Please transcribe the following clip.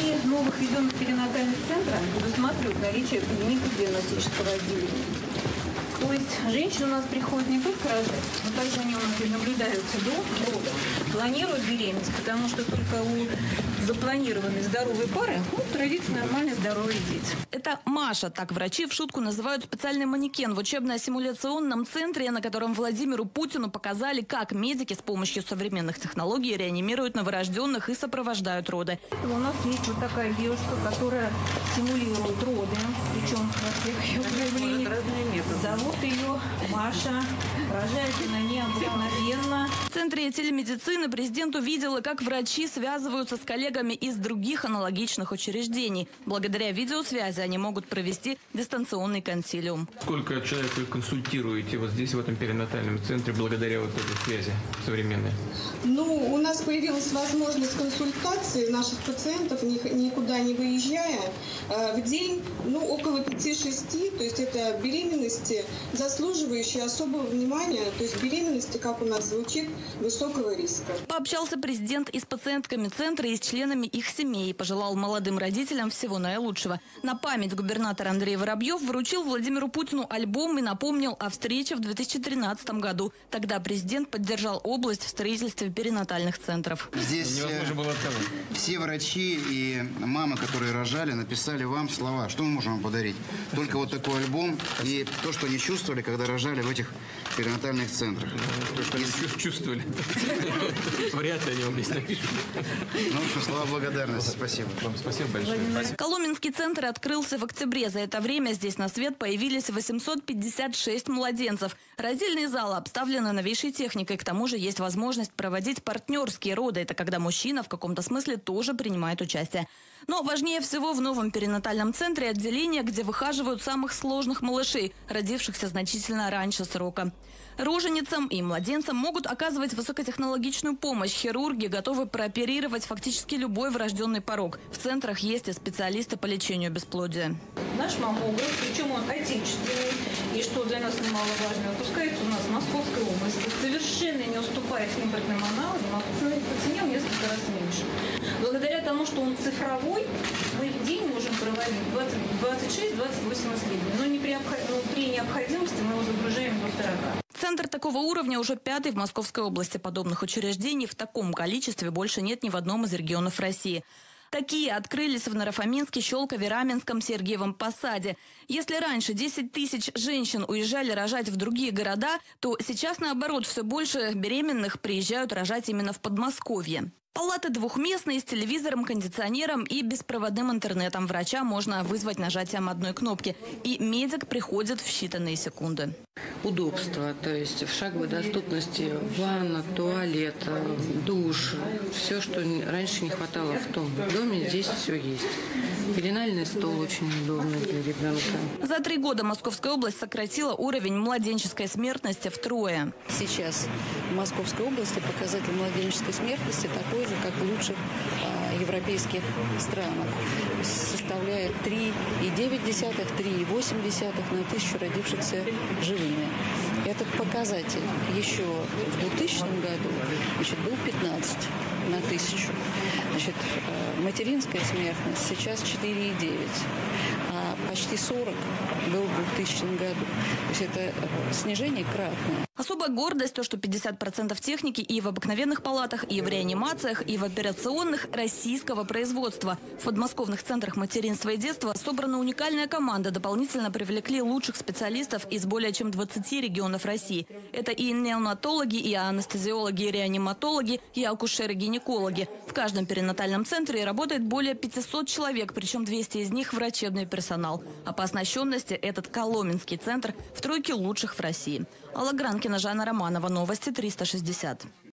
3 новых введенных перинатальных центра предусматривают наличие клинико-диагностического отделения. То есть женщины у нас приходят не только рожать, но также они у нас и наблюдаются до рода, планируют беременность, потому что только у запланированной здоровой пары могут родиться нормальные здоровые дети. Это Маша, так врачи в шутку называют специальный манекен в учебно-симуляционном центре, на котором Владимиру Путину показали, как медики с помощью современных технологий реанимируют новорожденных и сопровождают роды. У нас есть вот такая девушка, которая симулирует роды, причем во всех ее проявлениях. Зовут ее Маша, рожает она необыкновенно. В Центре телемедицины президент увидела, как врачи связываются с коллегами из других аналогичных учреждений. Благодаря видеосвязи они могут провести дистанционный консилиум. Сколько человек вы консультируете вот здесь, в этом перинатальном центре, благодаря вот этой связи современной? Ну, у нас появилась возможность консультации наших пациентов, никуда не выезжая, в день, около 5-6, то есть это беременности, заслуживающие особого внимания, то есть беременности, как у нас звучит, высокого риска. Пообщался президент и с пациентками центра, и с членами их семей, и пожелал молодым родителям всего наилучшего. На память губернатор Андрей Воробьев вручил Владимиру Путину альбом и напомнил о встрече в 2013 году. Тогда президент поддержал область в строительстве перинатальных центров. Здесь все врачи и мамы, которые рожали, написали вам слова. Что мы можем вам подарить? Только вот такой альбом и то, что они чувствовали, когда рожали в этих перинатальных центрах. То, что они чувствовали. Вряд ли они вам здесь напишут. Слова благодарности. Спасибо. Вам спасибо большое. Коломенский центр открылся в октябре. За это время здесь на свет появились 856 младенцев. Родильные залы обставлены новейшей техникой. К тому же есть возможность проводить партнерские роды. Это когда мужчина в каком-то смысле тоже принимает участие. Но важнее всего в новом перинатальном центре отделение, где выхаживают самых сложных малышей, родившихся значительно раньше срока. Роженицам и младенцам могут оказывать высокотехнологичную помощь. Хирурги готовы прооперировать фактически любой врожденный порог. В центрах есть и специалисты по лечению бесплодия. Наш маммограф, причем он отечественный, и что для нас немаловажно, выпускается у нас в Московской области, совершенно не уступает импортным аналогам, а по цене в несколько раз меньше. Благодаря тому, что он цифровой, мы в день можем проводить 26-28 исследований, но при необходимости мы его загружаем до 40. Центр такого уровня уже 5-й в Московской области. Подобных учреждений в таком количестве больше нет ни в одном из регионов России. Такие открылись в Наро-Фоминске, Щелкове, Раменском, Сергиевом Посаде. Если раньше 10 тысяч женщин уезжали рожать в другие города, то сейчас, наоборот, все больше беременных приезжают рожать именно в Подмосковье. Палаты двухместные, с телевизором, кондиционером и беспроводным интернетом. Врача можно вызвать нажатием одной кнопки. И медик приходит в считанные секунды. Удобство, то есть в шаговой доступности ванна, туалет, душ. Все, что раньше не хватало в том доме, здесь все есть. Пеленальный стол очень удобный для ребенка. За 3 года Московская область сократила уровень младенческой смертности втрое. Сейчас в Московской области показатель младенческой смертности такой же, как в лучших европейских странах. Составляет 3,9-3,8 на тысячу родившихся живыми. Этот показатель еще в 2000 году был 15 на тысячу. Материнская смертность сейчас 4,9, а почти 40 был в 2000 году. То есть это снижение кратное. Особая гордость то, что 50% техники и в обыкновенных палатах, и в реанимациях, и в операционных российского производства. В подмосковных центрах материнства и детства собрана уникальная команда. Дополнительно привлекли лучших специалистов из более чем 20 регионов России. Это и неонатологи, и анестезиологи, и реаниматологи, и акушеры-гинекологи. В каждом перинатальном центре работает более 500 человек, причем 200 из них врачебный персонал. А по оснащенности этот Коломенский центр в тройке лучших в России. Алла Гранкина, Жанна Романова. Новости 360.